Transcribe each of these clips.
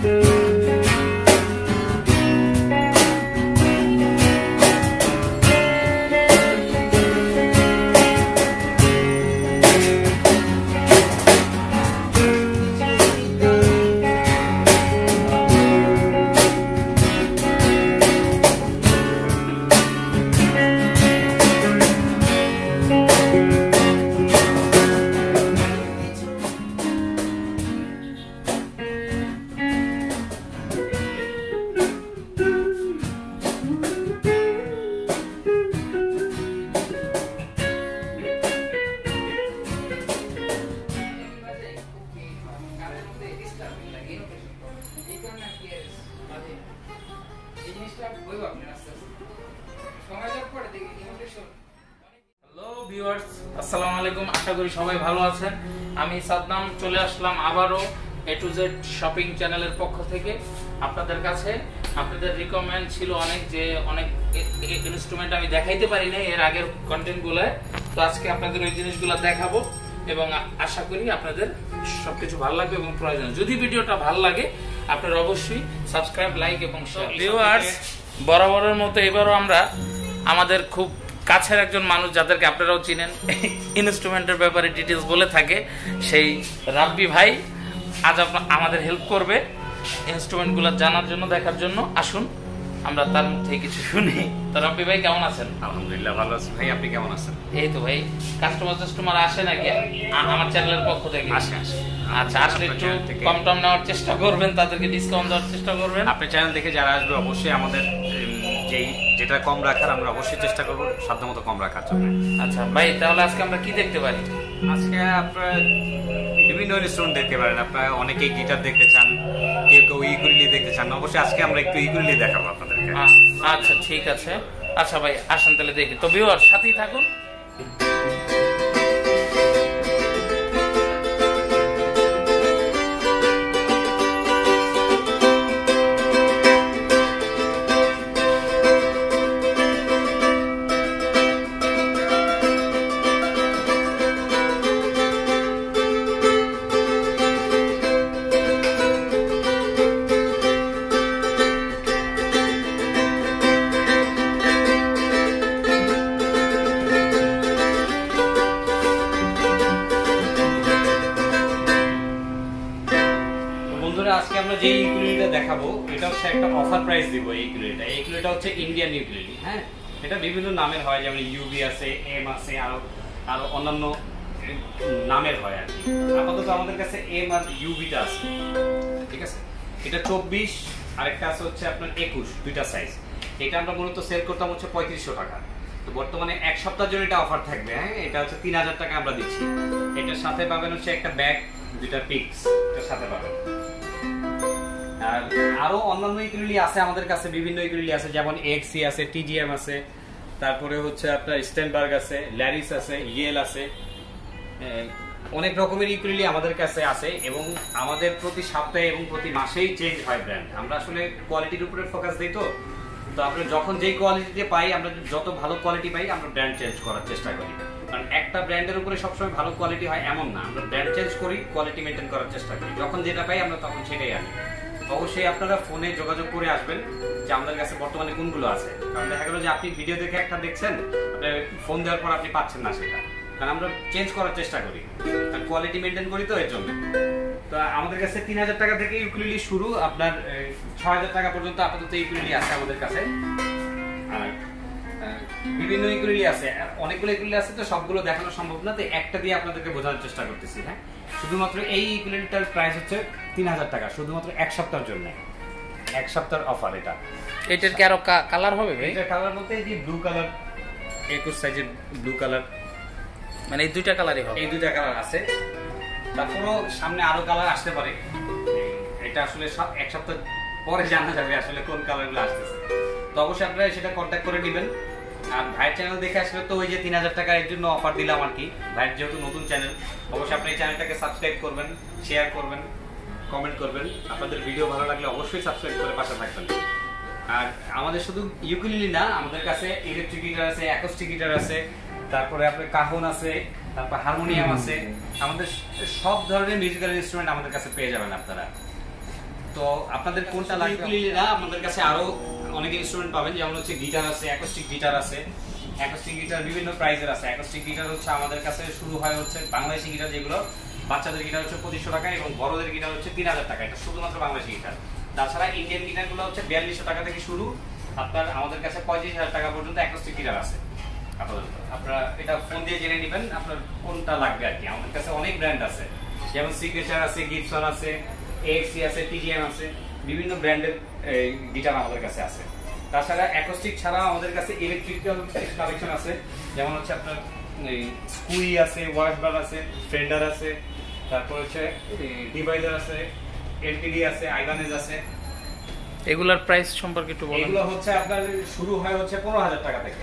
Hello viewers, আসসালামু আলাইকুম। আশা করি সবাই ভালো আছেন। আমি সাদনাম চলে আসলাম আবারও A to Z শপিং চ্যানেলের পক্ষ থেকে আপনাদের কাছে। আপনাদের রিকমেন্ড ছিল অনেক যে অনেক ইনস্ট্রুমেন্ট আমি দেখাইতে পারি না এর আগের কন্টেন্টগুলো, তো আজকে আপনাদের ওই জিনিসগুলো দেখাবো এবং আশা করি আপনাদের সবকিছু ভালো লাগবে এবং প্রয়োজন। যদি ভিডিওটা ভালো লাগে আপনারা অবশ্যই সাবস্ক্রাইব, লাইক এবং শেয়ার। ভিউয়ার্স, বরাবরের মতো এবারও আমরা আমাদের খুব কাছের একজন মানুষ যাদেরকে আপনারাও চিনেন, ইনস্ট্রুমেন্টের ব্যাপারে ডিটেলস বলে থাকে, সেই রাব্বি ভাই আজ আমাদের হেল্প করবে ইনস্ট্রুমেন্টগুলো জানার জন্য, দেখার জন্য। আসুন আমরা তার মুখ থেকে কিছু শুনি। তো রাব্বি ভাই কেমন আছেন? আলহামদুলিল্লাহ ভালো আছি ভাই, আপনি কেমন আছেন? এই তো ভাই, কাস্টমার আসে নাকি আমার চ্যানেলের পক্ষ থেকে? আসে। আচ্ছা, আসলে একটু কম টম নেওয়ার চেষ্টা করবেন, তাদেরকে ডিসকাউন্ট দেওয়ার চেষ্টা করবেন। আপনার চ্যানেল দেখে যারা আসবে অবশ্যই আমাদের যেটা কম রাখার আমরা অবশ্যই চেষ্টা করবো সাধ্যমতো কম রাখার জন্য। আচ্ছা ভাই, তাহলে আজকে আমরা কি দেখতে পারি? আজকে আপনারা বিভিন্ন ইনস্ট্রুমেন্ট দেখতে পারেন। আপনারা অনেকেই গিটার দেখতে চান, কেউ ইকুয়েলি দেখতে চান। অবশ্যই আজকে আমরা একটু ইকুয়েলি দেখাবো আপনাদেরকে। আচ্ছা ঠিক আছে। আচ্ছা ভাই, আসেন তাহলে দেখি। তো ভিউয়ার সাথেই থাকুন। আজকে আমরা যে ইকুয়েলিটা দেখাবো এটা হচ্ছে একটা অফার প্রাইস দিব। এই ইকুয়েলিটা হচ্ছে ইন্ডিয়ান ইকুয়েলি। হ্যাঁ, এটা বিভিন্ন নামের হয়, যেমন ইউবি আছে, এম আছে, আরো অন্যান্য নামের হয় আর কি। আপাতত আমাদের কাছে এম আর ইউবিটা আছে, ঠিক আছে। এটা 24, আরেকটা আছে হচ্ছে আপনার 21, দুইটা সাইজ। এটা আমরা মূলত সেল করতাম হচ্ছে 3500 টাকা। তো বর্তমানে এক সপ্তাহের জন্য এটা অফার থাকবে। হ্যাঁ, এটা হচ্ছে 3000 টাকা আমরা দিচ্ছি। এটার সাথে পাবেন হচ্ছে একটা ব্যাগ, দুইটা পিক্স এটার সাথে পাবেন। আর আরো অন্যান্য ইকুয়েলি আছে আমাদের কাছে, বিভিন্ন ইকুয়েলি আছে, যেমন এক্সি আছে, টিজিএম আছে, তারপরে হচ্ছে আপনার স্টেনবার্গ আছে, ল্যারিস আছে, ইয়েল আছে, অনেক রকমের ইকুয়েলি আমাদের কাছে আছে। এবং আমাদের প্রতি সপ্তাহে এবং প্রতি মাসেই চেঞ্জ হয় ব্র্যান্ড। আমরা আসলে কোয়ালিটির উপরে ফোকাস দিই। তো আমরা যখন যেই কোয়ালিটিতে পাই, আমরা যত ভালো কোয়ালিটি পাই আমরা ব্র্যান্ড চেঞ্জ করার চেষ্টা করি। কারণ একটা ব্র্যান্ডের উপরে সবসময় ভালো কোয়ালিটি হয় এমন না, আমরা ব্র্যান্ড চেঞ্জ করি, কোয়ালিটি মেনটেন করার চেষ্টা করি। যখন যেটা পাই আমরা তখন সেটাই আনি। অবশ্যই আপনারা ফোনে যোগাযোগ করে আসবেন যে আমাদের কাছে বর্তমানে কোনগুলো আছে। কারণ দেখা গেল যে আপনি ভিডিও দেখে একটা দেখছেন, ফোন দেওয়ার পর আপনি পাচ্ছেন না সেটা, কারণ আমরা চেঞ্জ করার চেষ্টা করি, কারণ কোয়ালিটি মেনটেন করি। তো এর জন্য তো আমাদের কাছে 3000 টাকা থেকে ইকুয়েলি শুরু, আপনার 6000 টাকা পর্যন্ত আপাতত ইকুয়েলি আছে আমাদের কাছে। আর বিভিন্ন ইকুয়েলি আছে, অনেকগুলো ইকুয়েলি আছে, তো সবগুলো দেখানো সম্ভব না, তো একটা দিয়ে আপনাদেরকে বোঝানোর চেষ্টা করতেছি। হ্যাঁ, শুধুমাত্র এই ইকুয়েলিটার প্রাইস হচ্ছে 3000 টাকা, শুধুমাত্র এক সপ্তাহের জন্য, এক সপ্তাহের অফার এটা। এটার কি আরো কালার হবে ভাই? এটা কালার বলতে এই যে ব্লু কালার, 21 সাইজের ব্লু কালার, মানে এই দুইটা কালারই হবে? এই দুইটা কালার আছে। তারপরও সামনে আরো কালার আসতে পারে, এটা আসলে এক সপ্তাহ পরে জানা যাবে আসলে কোন কালারগুলো আসতেছে। তো অবশ্যই আপনারা সেটা কন্ট্যাক্ট করে নেবেন। আর ভাইয়ের চ্যানেল দেখে আসলে তো ওই যে 3000 টাকা এর জন্য অফার দিলাম আর কি। ভাইয়ের যেহেতু নতুন চ্যানেল, অবশ্যই আপনি এই চ্যানেলটাকে সাবস্ক্রাইব করবেন, শেয়ার করবেন, কমেন্ট করবেন। আপনাদের ভিডিও ভালো লাগলে অবশ্যই সাবস্ক্রাইব করে পাশে থাকবেন। আর আমাদের শুধু ইউকুলেলে না, আমাদের কাছে ইলেকট্রিক গিটার আছে, অ্যাকোস্টিক গিটার আছে, তারপরে আপনার কাহন আছে, তারপর হারমোনিয়াম আছে। আমাদের সব ধরনের মিউজিক্যাল ইনস্ট্রুমেন্ট আমাদের কাছে পেয়ে যাবেন আপনারা। তো আপনাদের কোনটা লাগবে? ইউকুলেলেরা আমাদের কাছে আরো অনেক ইনস্ট্রুমেন্ট পাবেন, যেমন হচ্ছে গিটার আছে, অ্যাকোস্টিক গিটার আছে। অ্যাকোস্টিক গিটার বিভিন্ন প্রাইসের আছে। অ্যাকোস্টিক গিটার হচ্ছে আমাদের কাছে শুরু হয় হচ্ছে বাংলাদেশি গিটার, যেগুলো বাচ্চাদের গিটার হচ্ছে 2500 টাকা এবং বড়দের গিটার হচ্ছে 3000 টাকা। এটা শুধুমাত্র বাংলাদেশি গিটার। তাছাড়া ইন্ডিয়ান গিটারগুলো হচ্ছে 4200 টাকা থেকে শুরু। আপনার আমাদের কাছে 35,000 টাকা পর্যন্ত অ্যাকোস্টিক গিটার আছে। আপনারা এটা ফোন দিয়ে জেনে নেবেন আপনার কোনটা লাগবে আর কি। আমাদের কাছে অনেক ব্র্যান্ড আছে, যেমন সিগনেচার আছে, গিবসন আছে, এএক্সি আছে, টিজিএম আছে, বিভিন্ন ব্র্যান্ডের গিটার আমাদের কাছে আছে। তাছাড়া অ্যাকোস্টিক ছাড়া আমাদের কাছে ইলেকট্রিক্যাল কালেকশন আছে, যেমন হচ্ছে আপনার স্কুই আছে, ওয়াশবার আছে, ফেন্ডার আছে, তারপর হচ্ছে ডিভাইডার আছে, এলটিডি আছে, আইভানেজ আছে। এগুলার প্রাইস সম্পর্কে একটু বলুন। এগুলো হচ্ছে আপনার শুরু হয় হচ্ছে 15,000 টাকা থেকে।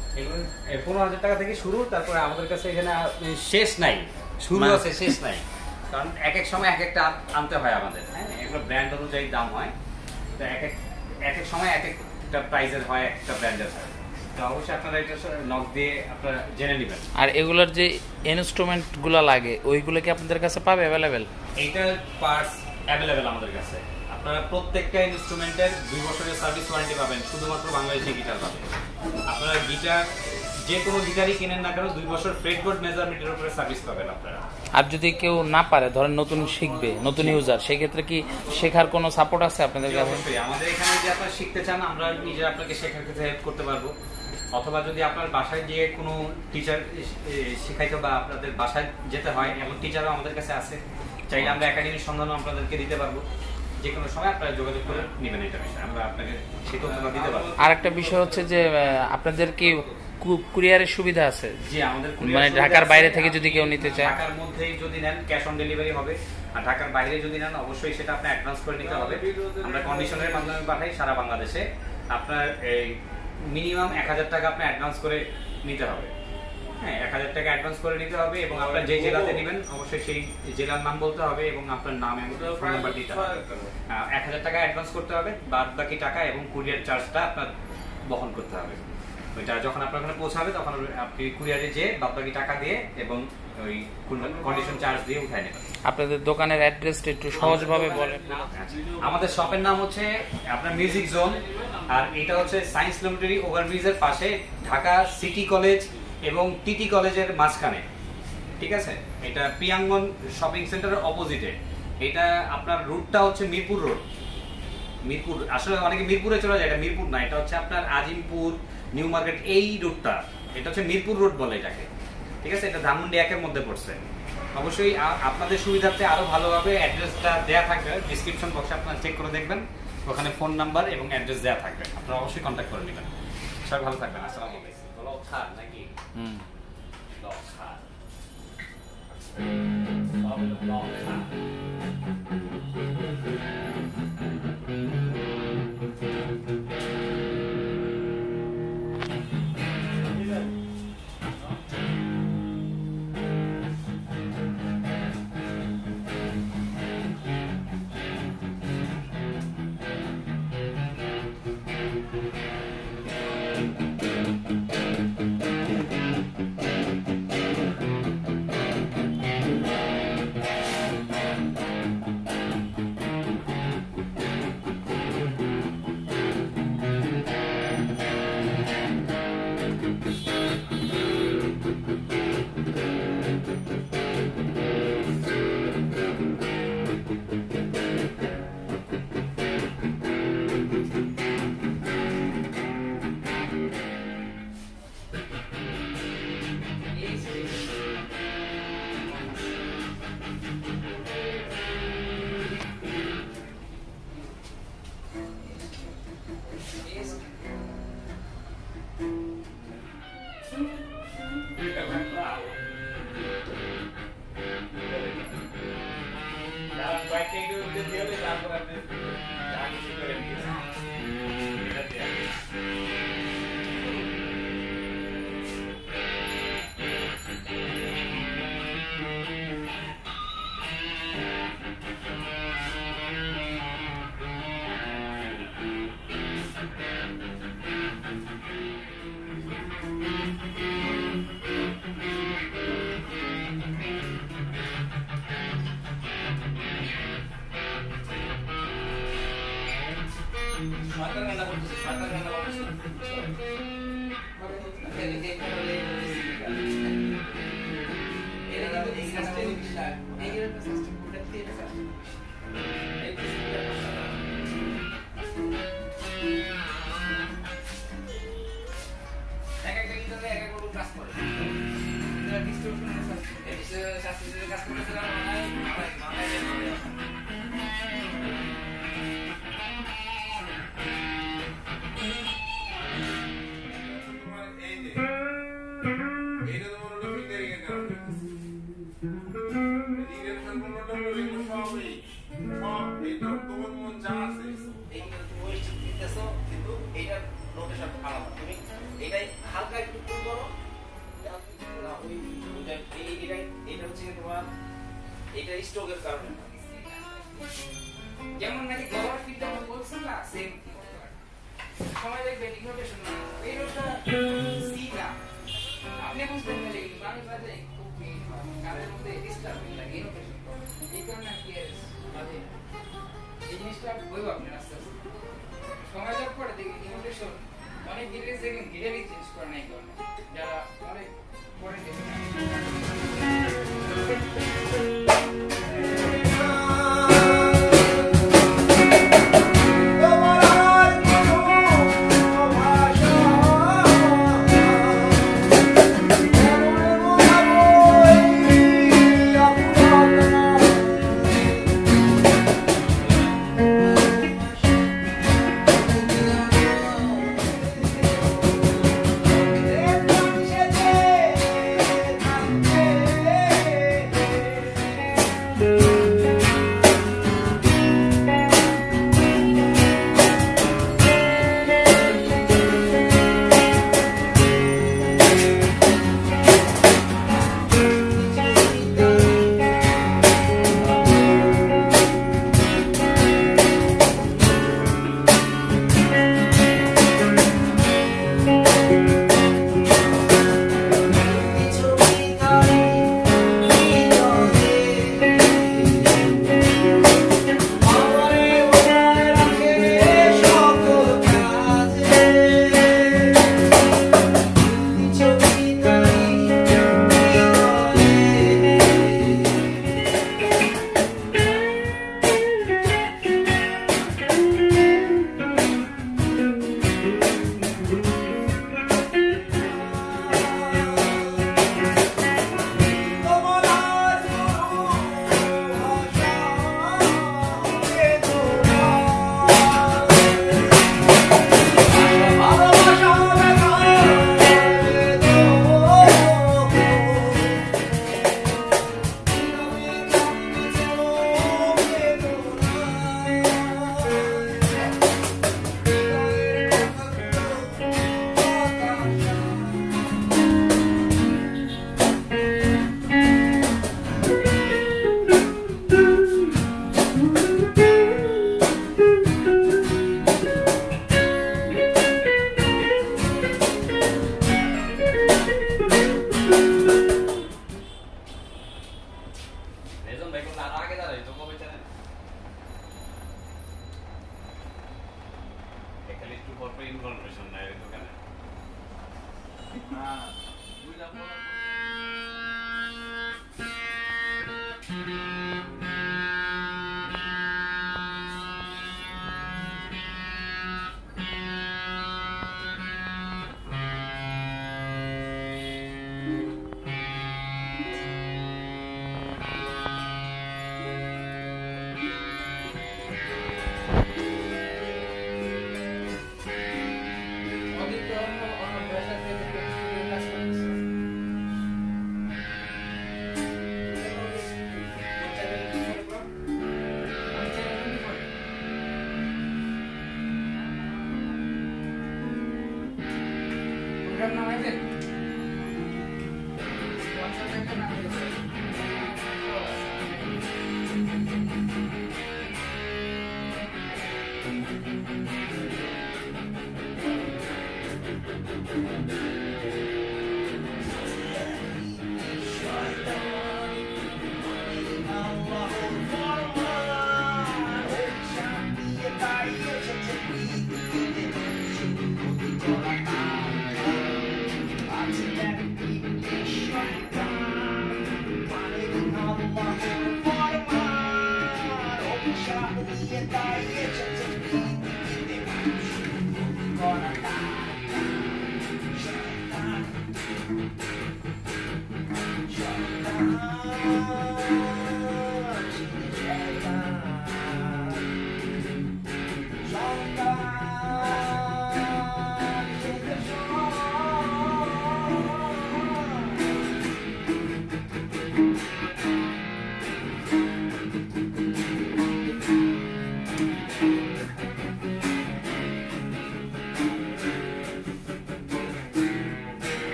15,000 টাকা থেকে শুরু। তারপরে আমাদের কাছে এখানে শেষ নাই, শুরু আছে শেষ নাই, কারণ এক এক সময় এক একটা আনতে হয় আমাদের। হ্যাঁ, এগুলো ব্র্যান্ড অনুযায়ী দাম হয়, তো এক এক সময় এক একটা প্রাইসের হয়, একটা ব্র্যান্ডের হয়। তো অবশ্যই আপনারা এটা নক দিয়ে আপনারা জেনে নেবেন। আর এগুলোর যে ইনস্ট্রুমেন্টগুলো লাগে ওইগুলো কি আপনাদের কাছে পাবে অ্যাভেলেবেল? এইটার পার্টস অ্যাভেলেবেল আমাদের কাছে। আপনারা প্রত্যেকটা ইনস্ট্রুমেন্টের 2 বছরের সার্ভিস ওয়ারেন্টি পাবেন, শুধুমাত্র বাংলাদেশি গিটার পাবেন। আপনারা গিটার যে কোনো গিটারই কিনেন না কেন 2 বছর ফ্রেটবোর্ড মেজারমেন্টের উপরে সার্ভিস পাবেন আপনারা। আর যদি কেউ না পারে, ধরেন নতুন শিখবে, নতুন ইউজার, সেই ক্ষেত্রে কি শেখার কোনো সাপোর্ট আছে আপনাদের কাছে? অবশ্যই আমাদের এখানে যদি আপনারা শিখতে চান, আমরা নিজে আপনাকে শেখার ক্ষেত্রে হেল্প করতে পারবো। অথবা যদি আপনার বাসায় গিয়ে কোনো টিচার শেখাইতে বা আপনাদের বাসায় যেতে হয়, এমন টিচারও আমাদের কাছে আছে। চাইলে আমরা একাডেমির সন্ধানও আপনাদেরকে দিতে পারবো। যে কোনো সময় আপনারা যোগাযোগ করে নেবেন, এটা বিষয়ে আমরা আপনাকে সেই তথ্যটা দিতে পারবো। আর একটা বিষয় হচ্ছে যে আপনাদের কি কুরিয়ারের সুবিধা আছে? জি, আমাদের মানে ঢাকার বাইরে থেকে যদি কেউ নিতে চায়? ঢাকার মধ্যেই যদি নেন ক্যাশ অন ডেলিভারি হবে, আর ঢাকার বাইরে যদি নেন অবশ্যই সেটা আপনি অ্যাডভান্স করে নিতে হবে। আমরা কন্ডিশনের মাধ্যমে পাঠাই সারা বাংলাদেশে। আপনার এই মিনিমাম 1000 টাকা আপনি অ্যাডভান্স করে নিতে হবে। হ্যাঁ, 1000 টাকা অ্যাডভান্স করে নিতে হবে এবং আপনার যে জেলাতে নেবেন অবশ্যই সেই জেলার নাম বলতে হবে এবং আপনার নাম এবং ফোন নাম্বার দিতে হবে। 1000 টাকা অ্যাডভান্স করতে হবে, বাদ বাকি টাকা এবং কুরিয়ার চার্জটা আপনার বহন করতে হবে। ওইটা যখন আপনার ওখানে পৌঁছাবে তখন আপনি কুরিয়ারে যেয়ে বাদ বাকি টাকা দিয়ে এবং ওই কন্ডিশন চার্জ দিয়ে উঠায় নেবেন। আপনাদের দোকানের অ্যাড্রেসটা একটু সহজভাবে বলেন। আমাদের শপের নাম হচ্ছে আপনার মিউজিক জোন, আর এটা হচ্ছে সায়েন্স ল্যাবরেটরি ওভারব্রিজের পাশে, ঢাকা সিটি কলেজ এবং টিটি কলেজের মাঝখানে। ঠিক আছে, এটা প্রিয়াঙ্গন শপিং সেন্টারের অপোজিটে। এটা আপনার রুটটা হচ্ছে মিরপুর রোড। মিরপুর আসলে অনেকে মিরপুরে চলে যায়, এটা মিরপুর না, এটা হচ্ছে আপনার আজিমপুর, নিউ মার্কেট, এই রুটটা। এটা হচ্ছে মিরপুর রোড বলে এটাকে। ঠিক আছে, এটা ধানমন্ডি 1-এর মধ্যে পড়ছে। অবশ্যই আপনাদের সুবিধার্থে আরো ভালোভাবে অ্যাড্রেসটা দেয়া থাকবে ডেসক্রিপশন বক্সে, আপনারা চেক করে দেখবেন, ওখানে ফোন নাম্বার এবং অ্যাড্রেস দেয়া থাকবে। আপনারা অবশ্যই কন্ট্যাক্ট করে নেবেন। সবাই ভালো থাকবেন। আসসালামু আলাইকুম। নাকি মাথা গানা করতেছে মাথা গানা করতেছে এটা কিন্তু সিস্টেম বিষয় এইগুলো তো সিস্টেম কোডে দিয়ে এটা এই সিস্টেমটা এক এক কিন্তু এক এক করে কাজ করে এটা ডিস্ট্রিবিউশনের সিস্টেম এই সিস্টেমের কাজ করতে গেলে মাথায় এটা স্ট্রোকের কারণে যেমন নাকি গলার ফিটটা আমরা বলছিলাম না সেম সময় দেখবেন ইনোভেশন না এই রোডটা সিটা আপনি বুঝবেন না কিন্তু আমি বাজে খুব কারের মধ্যে ডিস্টার্বিং লাগে ইনোভেশন এই কারণে কি বাজে এই জিনিসটা বইব আপনি আস্তে আস্তে সময় যাওয়ার পরে দেখি ইনোভেশন অনেক ধীরে ধীরে ধীরে চেঞ্জ করে নাই কারণে যারা অনেক পরে দেখে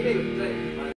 এটাই